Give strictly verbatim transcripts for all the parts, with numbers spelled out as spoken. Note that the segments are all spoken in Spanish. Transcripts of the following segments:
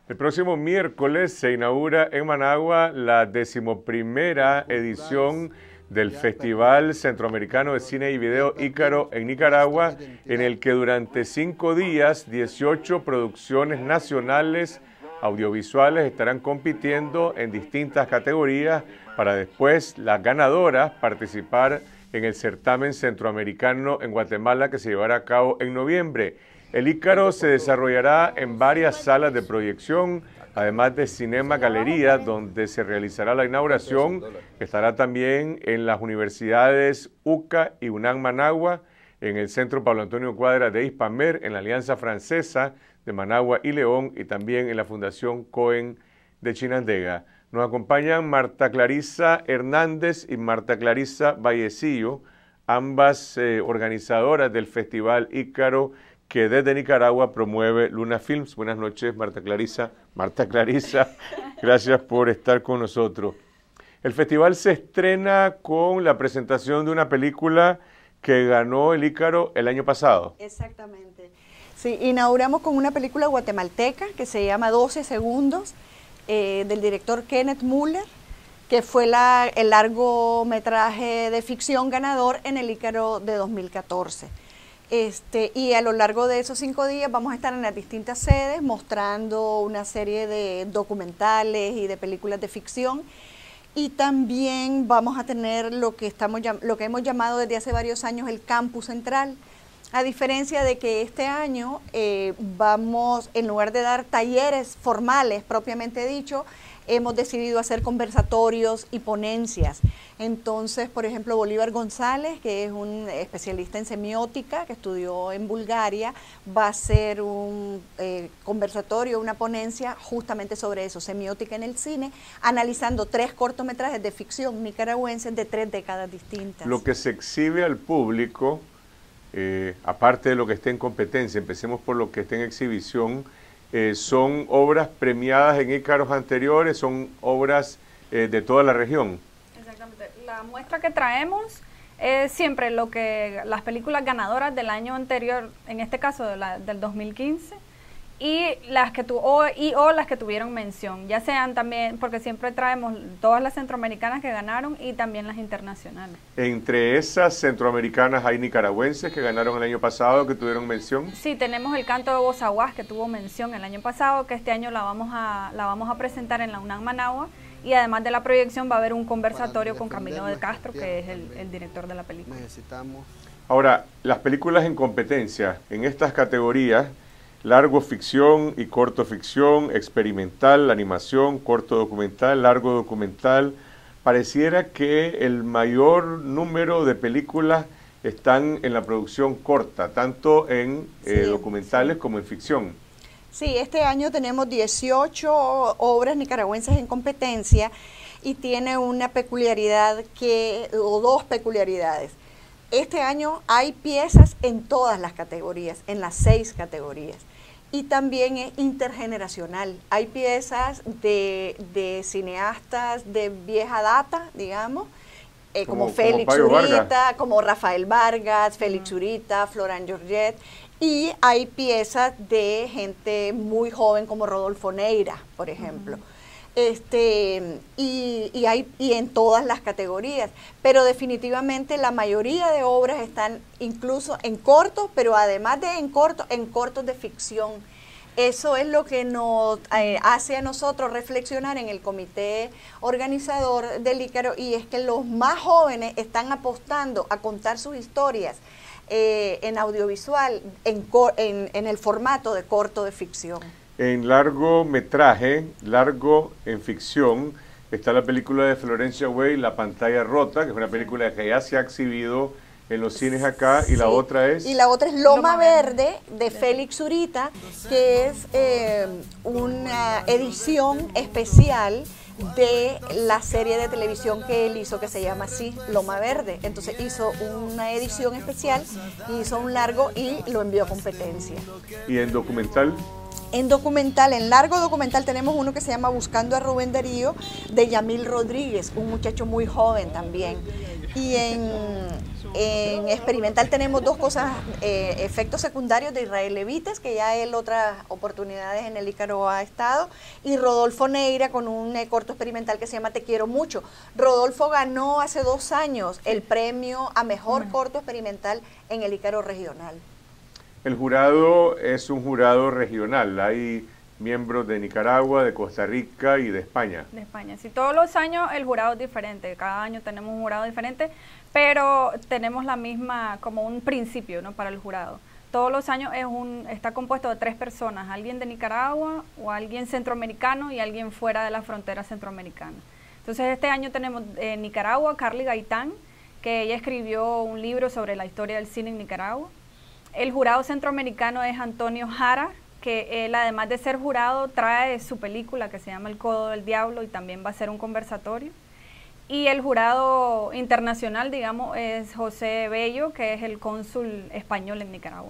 El próximo miércoles se inaugura en Managua la decimoprimera edición del Festival Centroamericano de Cine y Video Ícaro en Nicaragua, en el que durante cinco días, dieciocho producciones nacionales audiovisuales estarán compitiendo en distintas categorías para después las ganadoras participar en el certamen centroamericano en Guatemala que se llevará a cabo en noviembre. El Ícaro se desarrollará en varias salas de proyección, además de Cinema Galería, donde se realizará la inauguración, que estará también en las universidades U C A y UNAM Managua, en el Centro Pablo Antonio Cuadra de Hispamer, en la Alianza Francesa de Managua y León, y también en la Fundación Cohen de Chinandega. Nos acompañan Marta Clarisa Hernández y Marta Clarisa Vallecillo, ambas eh, organizadoras del Festival Ícaro, que desde Nicaragua promueve Luna Films. Buenas noches, Marta Clarisa. Marta Clarisa, gracias por estar con nosotros. El festival se estrena con la presentación de una película que ganó el Ícaro el año pasado. Exactamente. Sí, inauguramos con una película guatemalteca que se llama doce segundos, eh, del director Kenneth Muller, que fue la, el largometraje de ficción ganador en el Ícaro de dos mil catorce. Este, y a lo largo de esos cinco días vamos a estar en las distintas sedes mostrando una serie de documentales y de películas de ficción, y también vamos a tener lo que, estamos, lo que hemos llamado desde hace varios años el Campus Central, a diferencia de que este año eh, vamos, en lugar de dar talleres formales propiamente dicho, hemos decidido hacer conversatorios y ponencias. Entonces, por ejemplo, Bolívar González, que es un especialista en semiótica, que estudió en Bulgaria, va a hacer un eh, conversatorio, una ponencia justamente sobre eso, semiótica en el cine, analizando tres cortometrajes de ficción nicaragüenses de tres décadas distintas. Lo que se exhibe al público, eh, aparte de lo que esté en competencia, empecemos por lo que esté en exhibición, eh, son obras premiadas en Ícaros anteriores, son obras eh, de toda la región. Exactamente. La muestra que traemos es siempre lo que las películas ganadoras del año anterior, en este caso de la, del dos mil quince, y las que tu, o, y o las que tuvieron mención, ya sean también, porque siempre traemos todas las centroamericanas que ganaron y también las internacionales. Entre esas centroamericanas hay nicaragüenses que ganaron el año pasado, que tuvieron mención. Sí, tenemos el canto de Bozaguas, que tuvo mención el año pasado, que este año la vamos a, la vamos a presentar en la UNAM Managua. Y además de la proyección va a haber un conversatorio con Camilo de Castro, que es el, el director de la película. Necesitamos. Ahora, las películas en competencia, en estas categorías, largo ficción y corto ficción, experimental, animación, corto documental, largo documental, pareciera que el mayor número de películas están en la producción corta, tanto en sí, eh, documentales sí. como en ficción. Sí, este año tenemos dieciocho obras nicaragüenses en competencia y tiene una peculiaridad que, o dos peculiaridades. Este año hay piezas en todas las categorías, en las seis categorías. Y también es intergeneracional. Hay piezas de, de cineastas de vieja data, digamos, eh, como, como Félix Zurita, como Rafael Vargas, Félix Zurita, Florán Georget. Y hay piezas de gente muy joven como Rodolfo Neira, por ejemplo. Uh-huh. Este, y, y, hay, y en todas las categorías. Pero definitivamente la mayoría de obras están incluso en cortos, pero además de en cortos, en cortos de ficción. Eso es lo que nos eh, hace a nosotros reflexionar en el comité organizador del Ícaro, y es que los más jóvenes están apostando a contar sus historias Eh, en audiovisual, en, en, en el formato de corto de ficción. En largometraje, largo en ficción, está la película de Florencia Way, La pantalla rota, que es una película que ya se ha exhibido en los cines acá, y sí. la otra es... Y la otra es Loma, Loma Verde, de Félix Zurita, que es eh, una edición especial de la serie de televisión que él hizo, que se llama así, Loma Verde. Entonces hizo una edición especial, hizo un largo y lo envió a competencia. ¿Y en documental? En documental, en largo documental tenemos uno que se llama Buscando a Rubén Darío, de Yamil Rodríguez, un muchacho muy joven también. Y en, en experimental tenemos dos cosas, eh, efectos secundarios de Israel Levites, que ya él otras oportunidades en el Ícaro ha estado, y Rodolfo Neira con un eh, corto experimental que se llama Te quiero mucho. Rodolfo ganó hace dos años el premio a mejor uh-huh. corto experimental en el Ícaro regional. El jurado es un jurado regional, hay miembros de Nicaragua, de Costa Rica y de España. De España, sí, todos los años el jurado es diferente, cada año tenemos un jurado diferente, pero tenemos la misma, como un principio, ¿no?, para el jurado. Todos los años es un, está compuesto de tres personas, alguien de Nicaragua o alguien centroamericano y alguien fuera de la frontera centroamericana. Entonces este año tenemos en Nicaragua Carly Gaitán, que ella escribió un libro sobre la historia del cine en Nicaragua. El jurado centroamericano es Antonio Jara, que él, además de ser jurado, trae su película que se llama El Codo del Diablo y también va a ser un conversatorio. Y el jurado internacional, digamos, es José Bello, que es el cónsul español en Nicaragua.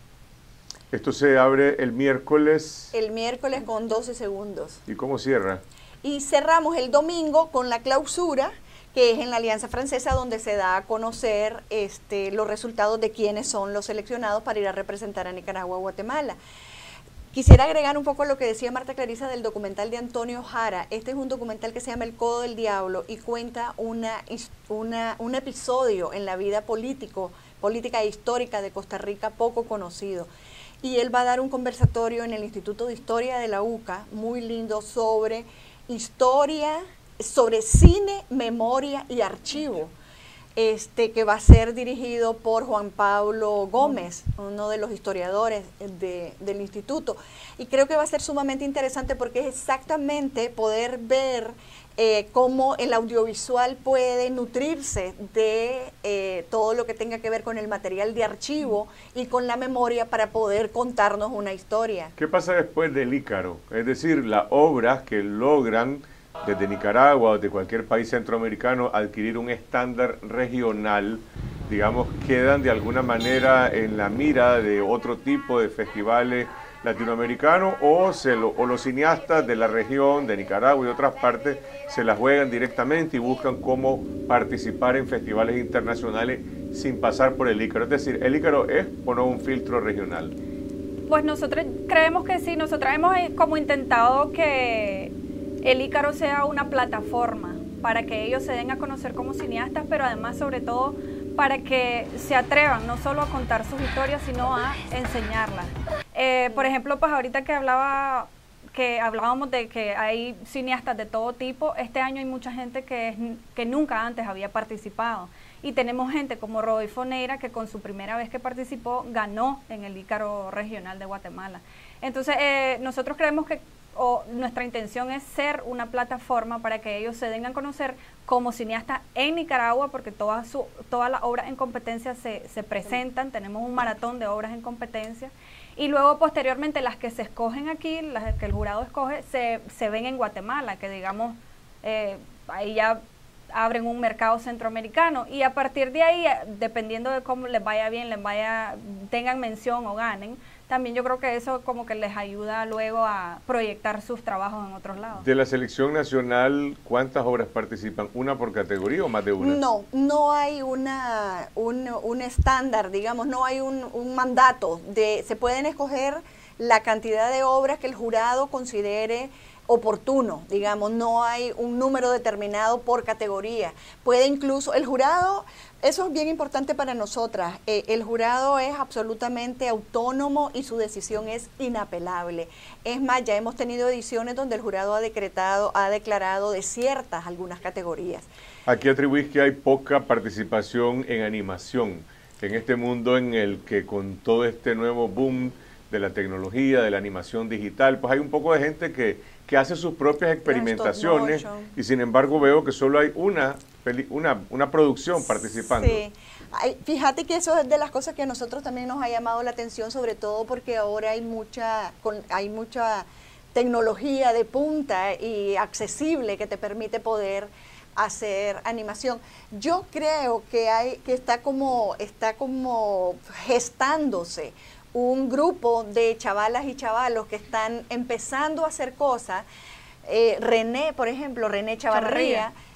Esto se abre el miércoles. El miércoles con doce segundos. ¿Y cómo cierra? Y cerramos el domingo con la clausura, que es en la Alianza Francesa, donde se da a conocer este, los resultados de quiénes son los seleccionados para ir a representar a Nicaragua o Guatemala. Quisiera agregar un poco lo que decía Marta Clarisa del documental de Antonio Jara. Este es un documental que se llama El Codo del Diablo y cuenta una, una, un episodio en la vida político, política e histórica de Costa Rica poco conocido. Y él va a dar un conversatorio en el Instituto de Historia de la U C A, muy lindo, sobre historia, sobre cine, memoria y archivo. Este, que va a ser dirigido por Juan Pablo Gómez, uno de los historiadores de, del instituto. Y creo que va a ser sumamente interesante porque es exactamente poder ver eh, cómo el audiovisual puede nutrirse de eh, todo lo que tenga que ver con el material de archivo y con la memoria para poder contarnos una historia. ¿Qué pasa después del Ícaro? Es decir, las obras que logran desde Nicaragua o de cualquier país centroamericano adquirir un estándar regional, digamos, quedan de alguna manera en la mira de otro tipo de festivales latinoamericanos o, se lo, o los cineastas de la región, de Nicaragua y otras partes, se las juegan directamente y buscan cómo participar en festivales internacionales sin pasar por el Ícaro. Es decir, ¿el Ícaro es o no un filtro regional? Pues nosotros creemos que sí, nosotros hemos como intentado que el Ícaro sea una plataforma para que ellos se den a conocer como cineastas, pero además sobre todo para que se atrevan no solo a contar sus historias, sino a enseñarlas. Eh, por ejemplo, pues ahorita que hablaba que hablábamos de que hay cineastas de todo tipo, este año hay mucha gente que, es, que nunca antes había participado. Y tenemos gente como Rodolfo Neira, que con su primera vez que participó, ganó en el Ícaro Regional de Guatemala. Entonces, eh, nosotros creemos que o nuestra intención es ser una plataforma para que ellos se den a conocer como cineastas en Nicaragua, porque todas su, todas las obras en competencia se, se presentan, tenemos un maratón de obras en competencia, y luego posteriormente las que se escogen aquí, las que el jurado escoge, se, se ven en Guatemala, que digamos, eh, ahí ya abren un mercado centroamericano, y a partir de ahí, dependiendo de cómo les vaya bien, les vaya, tengan mención o ganen, también yo creo que eso como que les ayuda luego a proyectar sus trabajos en otros lados. De la selección nacional, ¿cuántas obras participan? ¿Una por categoría o más de una? No, no hay una, un, un estándar, digamos, no hay un, un mandato. De, se pueden escoger la cantidad de obras que el jurado considere oportuno, digamos, no hay un número determinado por categoría. Puede incluso, el jurado, eso es bien importante para nosotras, eh, el jurado es absolutamente autónomo y su decisión es inapelable. Es más, ya hemos tenido ediciones donde el jurado ha decretado, ha declarado desiertas algunas categorías. Aquí atribuís que hay poca participación en animación, en este mundo en el que con todo este nuevo boom de la tecnología, de la animación digital, pues hay un poco de gente que que hace sus propias experimentaciones y sin embargo veo que solo hay una, una, una producción participando. Sí, Ay, fíjate que eso es de las cosas que a nosotros también nos ha llamado la atención, sobre todo porque ahora hay mucha, con, hay mucha tecnología de punta y accesible que te permite poder hacer animación. Yo creo que hay que está como está como gestándose un grupo de chavalas y chavalos que están empezando a hacer cosas. Eh, René, por ejemplo, René Chavarría,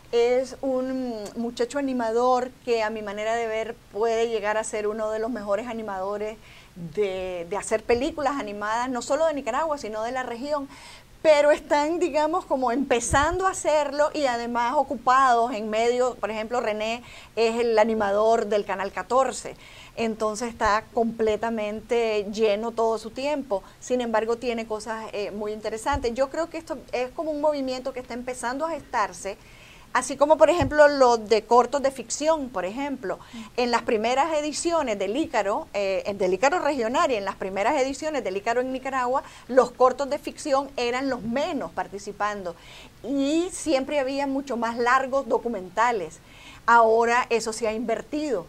Es un muchacho animador que a mi manera de ver puede llegar a ser uno de los mejores animadores de, de hacer películas animadas, no solo de Nicaragua, sino de la región, pero están, digamos, como empezando a hacerlo y además ocupados en medio. Por ejemplo, René es el animador del Canal catorce, entonces está completamente lleno todo su tiempo. Sin embargo, tiene cosas eh, muy interesantes. Yo creo que esto es como un movimiento que está empezando a gestarse, así como, por ejemplo, los de cortos de ficción, por ejemplo. En las primeras ediciones del Ícaro, eh, del Ícaro regional y en las primeras ediciones del Ícaro en Nicaragua, los cortos de ficción eran los menos participando y siempre había mucho más largos documentales. Ahora eso se ha invertido.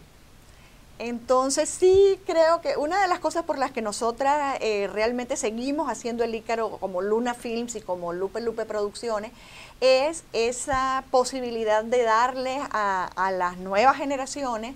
Entonces sí creo que una de las cosas por las que nosotras eh, realmente seguimos haciendo el Ícaro como Luna Films y como Lupe Lupe Producciones es esa posibilidad de darle a, a las nuevas generaciones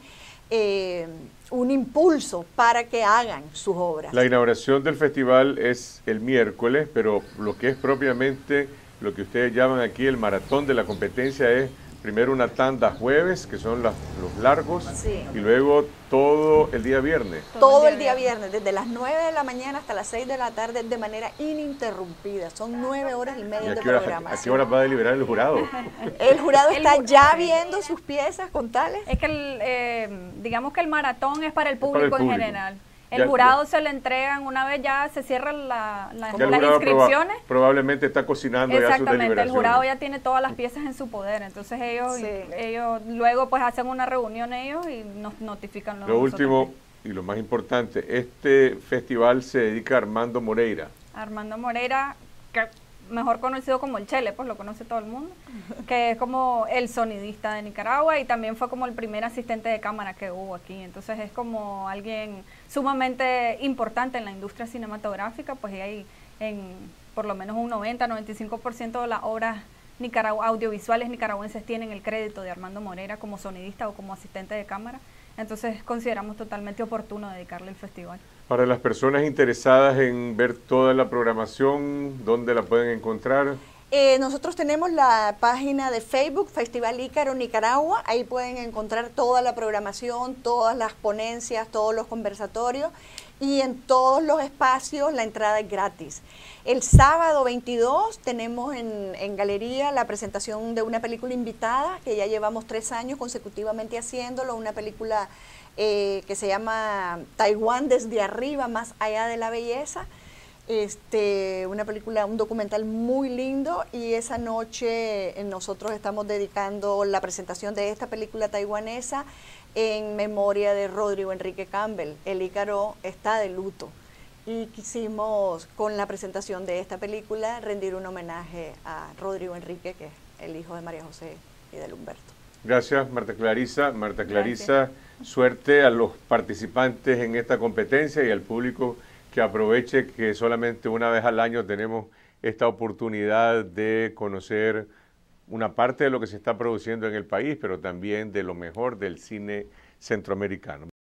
eh, un impulso para que hagan sus obras. La inauguración del festival es el miércoles, pero lo que es propiamente lo que ustedes llaman aquí el maratón de la competencia es primero una tanda jueves, que son las, los largos, sí, y luego todo el día viernes. Todo el día viernes, desde las nueve de la mañana hasta las seis de la tarde, de manera ininterrumpida. Son nueve horas y media de programación. ¿A qué hora va a deliberar el jurado? El jurado está ya viendo sus piezas con tales. Es que, el, eh, digamos que el maratón es para el público, para el público. en general. El Ya, jurado ya. se le entregan una vez ya se cierran la, la, Ya el las jurado inscripciones. proba- probablemente está cocinando ya sus Exactamente, el deliberaciones. jurado ya tiene todas las piezas en su poder, entonces ellos, Sí. ellos luego pues hacen una reunión ellos y nos notifican. Lo último y lo más importante, este festival se dedica a Armando Moreira. Armando Moreira, que mejor conocido como el Chele, pues lo conoce todo el mundo, que es como el sonidista de Nicaragua y también fue como el primer asistente de cámara que hubo aquí, entonces es como alguien sumamente importante en la industria cinematográfica, pues y hay en por lo menos un noventa, noventa y cinco por ciento de las obras nicaragua, audiovisuales nicaragüenses tienen el crédito de Armando Moreira como sonidista o como asistente de cámara, entonces consideramos totalmente oportuno dedicarle el festival. Para las personas interesadas en ver toda la programación, ¿dónde la pueden encontrar? Eh, nosotros tenemos la página de Facebook, Festival Ícaro Nicaragua, ahí pueden encontrar toda la programación, todas las ponencias, todos los conversatorios y en todos los espacios la entrada es gratis. El sábado veintidós tenemos en, en Galería la presentación de una película invitada que ya llevamos tres años consecutivamente haciéndolo, una película eh, que se llama Taiwán desde arriba, más allá de la belleza. Este, una película, un documental muy lindo y esa noche nosotros estamos dedicando la presentación de esta película taiwanesa en memoria de Rodrigo Enrique Campbell. El Ícaro está de luto y quisimos con la presentación de esta película rendir un homenaje a Rodrigo Enrique, que es el hijo de María José y de Humberto. Gracias, Marta Clarisa. Marta Clarisa, gracias. Suerte a los participantes en esta competencia y al público que aproveche que solamente una vez al año tenemos esta oportunidad de conocer una parte de lo que se está produciendo en el país, pero también de lo mejor del cine centroamericano.